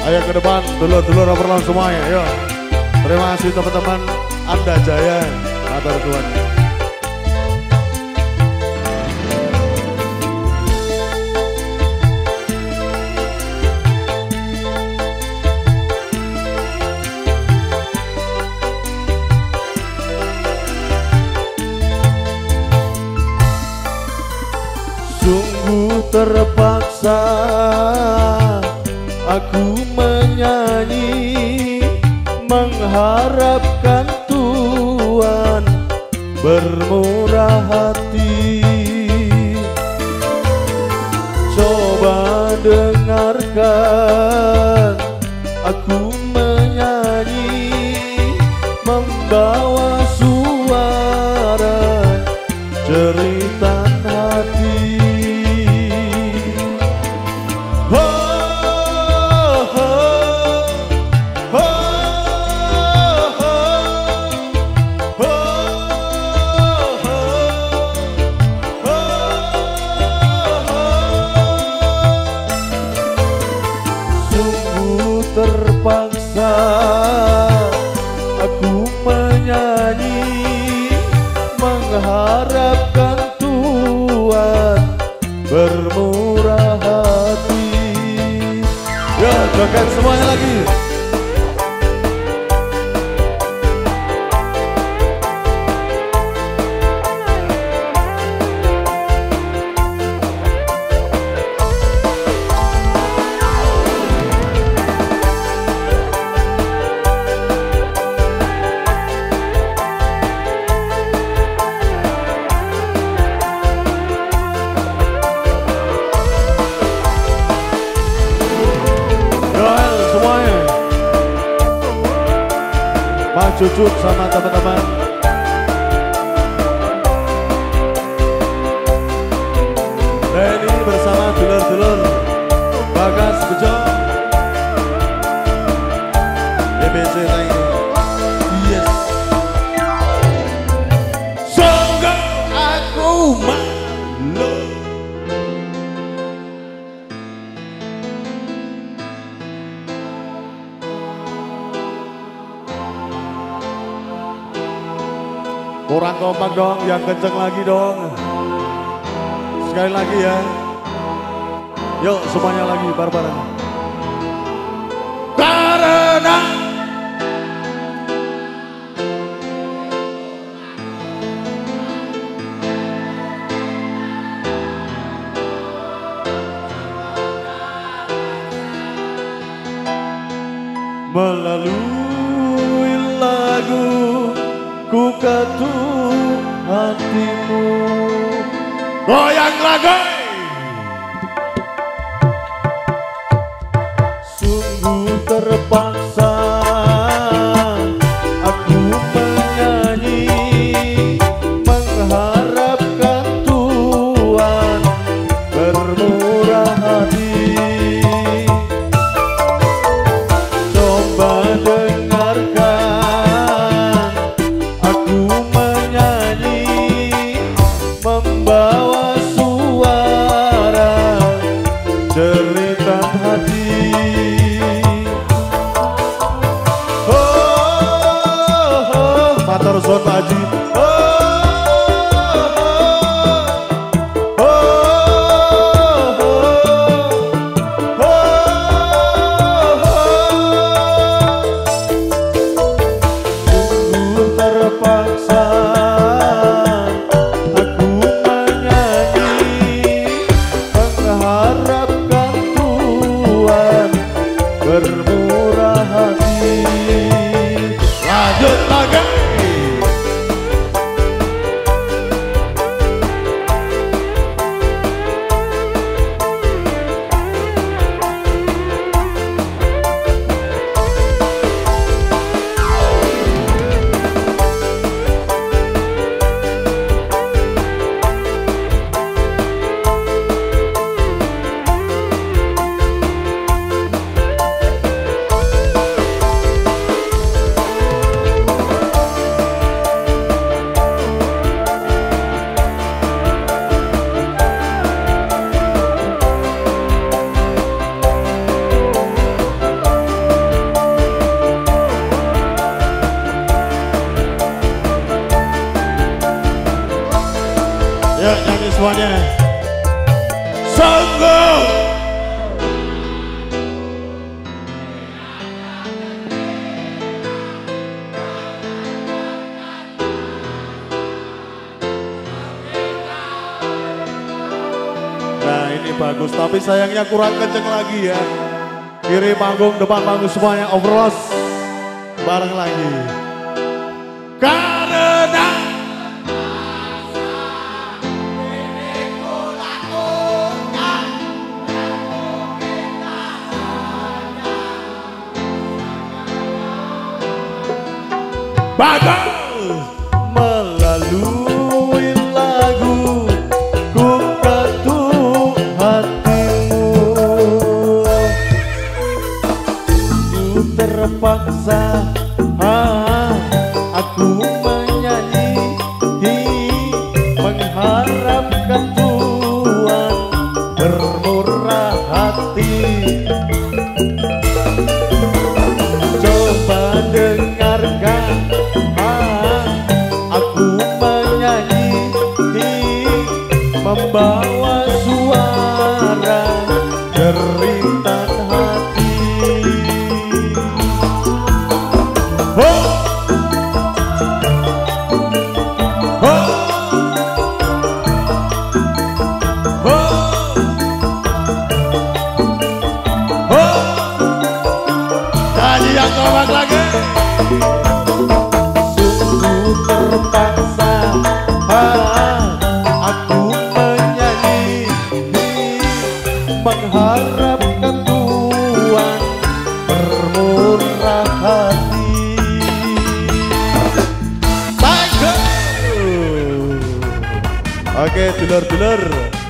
Ayo ke depan, dulur-dulur overload semuanya, yuk. Terima kasih teman-teman Anda Jaya, atur tuan. Sungguh terpaksa aku menyanyi, mengharapkan Tuhan bermurah hati. Coba dengarkan aku menyanyi, membawa suara jeritan hati. Terpaksa aku menyanyi, mengharapkan Tuhan bermurah hati. Ya, joget semuanya lagi. Cucut sama teman-teman. Denny bersama dulur-dulur Bagas Bejo, BBC lagi. Yes. Sungguh aku malu. Kurang kompak dong, yang kenceng lagi dong. Sekali lagi ya. Yuk semuanya lagi bareng-bareng. Karena melalui lagu ku ketuk hatimu. Goyang lagi. Sungguh terpaksa aku menyanyi, mengharapkan Tuhan bermurah hati. Coba dengarkan aku menyanyi, membawa suara nyanyi semuanya. Sungguh. Nah ini bagus, tapi sayangnya kurang kenceng lagi ya. Kiri panggung, depan panggung semuanya overloss. Bareng lagi. Karena bakal melalui lagu ku ketuk hatimu, ku terpaksa aku menyanyi mengharapkan Tuhan bermurah hati. Coba dengarkan aku menyanyi membawa suara jeritan hati. Oh, oh, oh, oh. Nyanyi yang kompak lagi. Sungguh terpaksa aku menyanyi mengharapkan Tuhan bermurah hati. Oke, dulur-dulur.